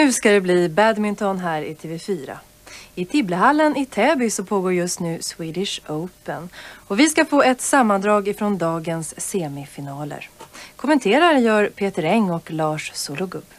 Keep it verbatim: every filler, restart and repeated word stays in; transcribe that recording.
nu ska det bli badminton här i T V fyra. I Tibblehallen i Täby så pågår just nu Swedish Open. Och vi ska få ett sammandrag ifrån dagens semifinaler. Kommenterar gör Peter Eng och Lars Sologub.